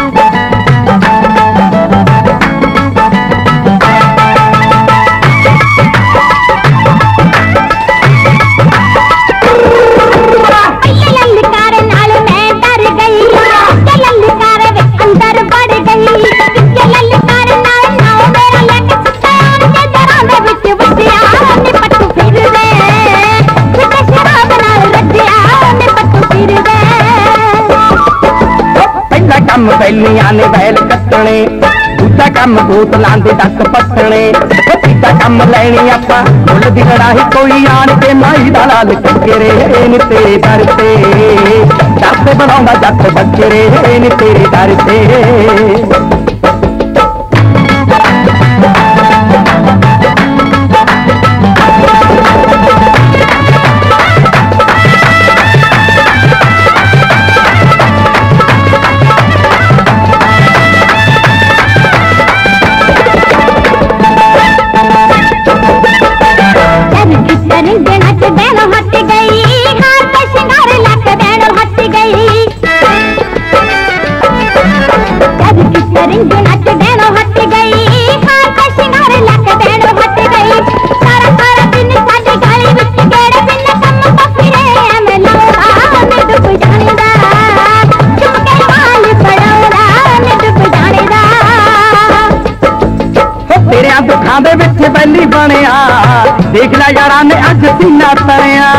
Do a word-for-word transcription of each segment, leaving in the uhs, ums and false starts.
कम बैलियां ने बैल कट्टने, दूजा कम बोतलां दे डक पट्टने, तीजा कम लैनी आपां मुल दी लड़ाई कोई आण के माई दा लाल कंजरे नी तेरे दर ते जट बनाउंदा जट बचरे नी तेरे दर ते। दुखां दे विच बैली बनिया देख लै यारां ने अज सीना तरिया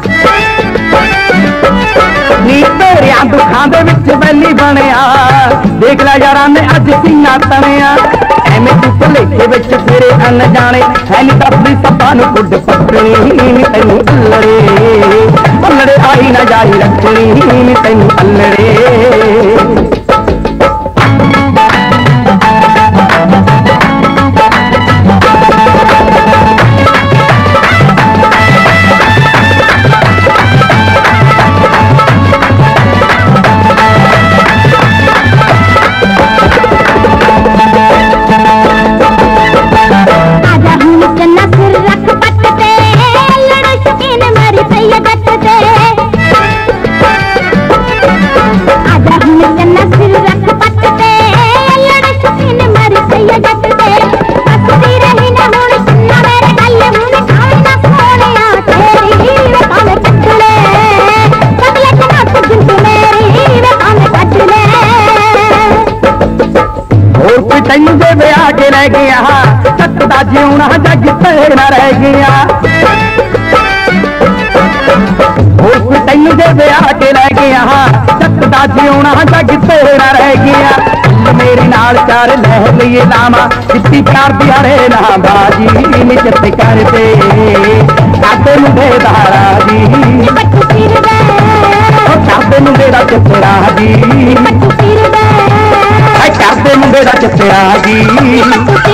नी तेरिया दुखां दे विच बैली बनिया देख लै यारां ने अज सीना तरिया एवें तू भुलेखे विच तेरे अनजाने है नी दसदी सप्पां नूं कुड पकड़नी नी तैनूं अल्लड़े अल्लड़े आई ना जाई रखनी नी तैनूं अल्लड़े। तैनू दे ब्याह के रह गया सकदा जीउणा जग तेरा रह गया तैनू दे ब्याह के रह गया सकदा जीउणा जग तेरा रह गया मेरे नाल चार लह लिए लावा कितनी प्यार दिहाड़े ना बाजी नी चित कर दे साडे मुंडे दा राजी साडे मुंडे दा चित्तरा जी करदे मुंडे दा चित्तरा जी।